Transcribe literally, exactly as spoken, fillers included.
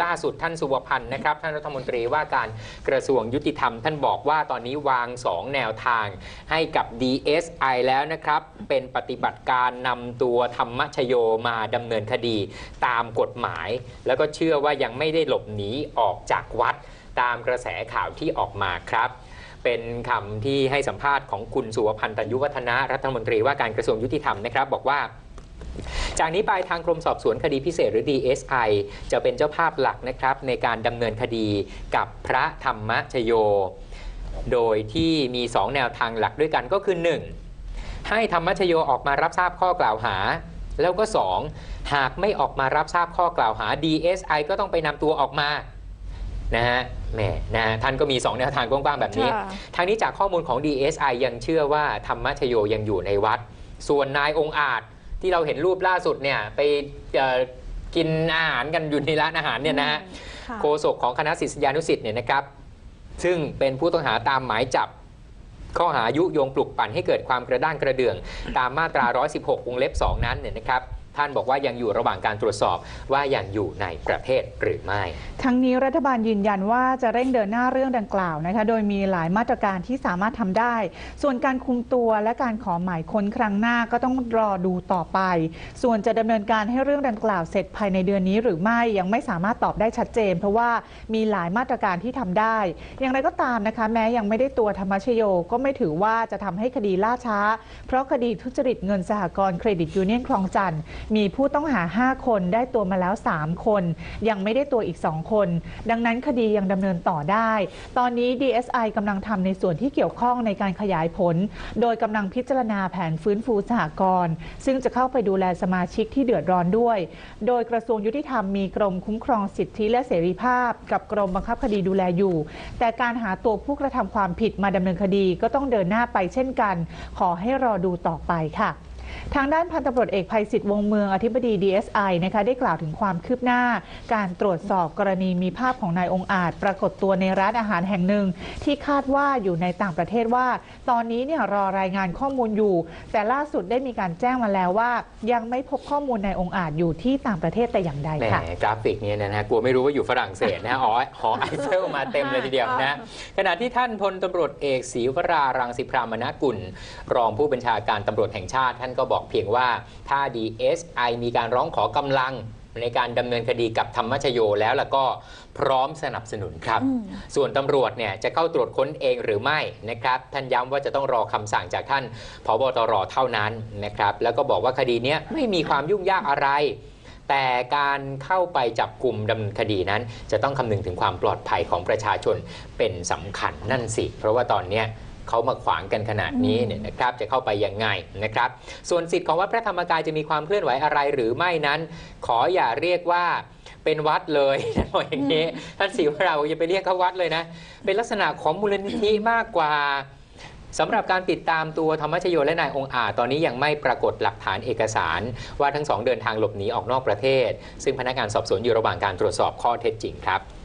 ล่าสุดท่านสุวพันธ์นะครับท่านรัฐมนตรีว่าการกระทรวงยุติธรรมท่านบอกว่าตอนนี้วางสองแนวทางให้กับ ดี เอส ไอ แล้วนะครับเป็นปฏิบัติการนำตัวธรรมชโยมาดำเนินคดีตามกฎหมายแล้วก็เชื่อว่ายังไม่ได้หลบหนีออกจากวัดตามกระแสข่าวที่ออกมาครับเป็นคำที่ให้สัมภาษณ์ของคุณสุวพันธ์ตัญญุวัฒนะรัฐมนตรีว่าการกระทรวงยุติธรรมนะครับบอกว่าจากนี้ไปทางกรมสอบสวนคดีพิเศษหรือ ดี เอส ไอ จะเป็นเจ้าภาพหลักนะครับในการดำเนินคดีกับพระธรรมชโยโดยที่มีสองแนวทางหลักด้วยกันก็คือ หนึ่ง ให้ธรรมชโยออกมารับทราบข้อกล่าวหาแล้วก็ สอง หากไม่ออกมารับทราบข้อกล่าวหา ดี เอส ไอ ก็ต้องไปนำตัวออกมานะฮะแหมนะท่านก็มีสองแนวทางกว้างๆแบบนี้ทางนี้จากข้อมูลของ ดี เอส ไอ ยังเชื่อว่าธรรมชโยยังอยู่ในวัดส่วนนายองค์อาจที่เราเห็นรูปล่าสุดเนี่ยไปกินอาหารกันอยู่ในร้านอาหารเนี่ยนะฮะโฆษกของคณะศิษยานุศิษย์เนี่ยนะครับซึ่งเป็นผู้ต้องหาตามหมายจับข้อหายุยงปลุกปั่นให้เกิดความกระด้างกระเดื่องตามมาตราหนึ่งร้อยสิบหกวงเล็บสองนั้นเนี่ยนะครับท่านบอกว่ายังอยู่ระหว่างการตรวจสอบว่ายังอยู่ในประเทศหรือไม่ทั้งนี้รัฐบาลยืนยันว่าจะเร่งเดินหน้าเรื่องดังกล่าวนะคะโดยมีหลายมาตรการที่สามารถทำได้ส่วนการคุมตัวและการขอหมายค้นครั้งหน้าก็ต้องรอดูต่อไปส่วนจะดำเนินการให้เรื่องดังกล่าวเสร็จภายในเดือนนี้หรือไม่ยังไม่สามารถตอบได้ชัดเจนเพราะว่ามีหลายมาตรการที่ทำได้อย่างไรก็ตามนะคะแม้ยังไม่ได้ตัวธรรมชโยก็ไม่ถือว่าจะทำให้คดีล่าช้าเพราะคดีทุจริตเงินสหกรณ์เครดิตยูเนียนคลองจันทร์มีผู้ต้องหาห้าคนได้ตัวมาแล้วสามคนยังไม่ได้ตัวอีกสองคนดังนั้นคดียังดำเนินต่อได้ตอนนี้ ดี เอส ไอ กำลังทำในส่วนที่เกี่ยวข้องในการขยายผลโดยกำลังพิจารณาแผนฟื้นฟูสหกรณ์ซึ่งจะเข้าไปดูแลสมาชิกที่เดือดร้อนด้วยโดยกระทรวงยุติธรรมมีกรมคุ้มครองสิทธิและเสรีภาพกับกรมบังคับคดีดูแลอยู่แต่การหาตัวผู้กระทำความผิดมาดำเนินคดีก็ต้องเดินหน้าไปเช่นกันขอให้รอดูต่อไปค่ะทางด้านพันตำรวจเอกไพศิษฐ์วงเมืองอธิบดี ดี เอส ไอ นะคะได้กล่าวถึงความคืบหน้าการตรวจสอบกรณีมีภาพของนายองค์อาจปรากฏตัวในร้านอาหารแห่งหนึ่งที่คาดว่าอยู่ในต่างประเทศว่าตอนนี้เนี่ยรอรายงานข้อมูลอยู่แต่ล่าสุดได้มีการแจ้งมาแล้วว่ายังไม่พบข้อมูลนายองค์อาจอยู่ที่ต่างประเทศแต่อย่างใดค่ะกราฟิกนี้นะฮะกลัวไม่รู้ว่าอยู่ฝรั่งเศสนะหอหอไอเฟลมาเต็มเลยทีเดียวนะขณะที่ท่านพลตำรวจเอกศรีวรารังสิพรามนกุลรองผู้บัญชาการตำรวจแห่งชาติท่านก็บอกเพียงว่าถ้า ดี เอส ไอ มีการร้องขอกำลังในการดำเนินคดีกับธรรมชโยแล้วแล้วก็พร้อมสนับสนุนครับส่วนตำรวจเนี่ยจะเข้าตรวจค้นเองหรือไม่นะครับท่านย้ำว่าจะต้องรอคำสั่งจากท่านผบตรเท่านั้นนะครับแล้วก็บอกว่าคดีนี้ไม่มีความยุ่งยากอะไรแต่การเข้าไปจับกลุ่มดำเนินคดีนั้นจะต้องคำนึงถึงความปลอดภัยของประชาชนเป็นสำคัญนั่นสิเพราะว่าตอนนี้เขามาขวางกันขนาดนี้เนี่ยนะครับจะเข้าไปยังไงนะครับส่วนสิทธิ์ของวัดพระธรรมกายจะมีความเคลื่อนไหวอะไรหรือไม่นั้นขออย่าเรียกว่าเป็นวัดเลยนะอย่างนี้ท่านศรีวราอย่าไปเรียกเขาวัดเลยนะเป็นลักษณะของมูลนิธิมากกว่าสำหรับการติดตามตัวธรรมชโยและนายองค์อาจตอนนี้ยังไม่ปรากฏหลักฐานเอกสารว่าทั้งสองเดินทางหลบหนีออกนอกประเทศซึ่งพนักงานสอบสวนอยู่ระหว่างการตรวจสอบข้อเท็จจริงครับ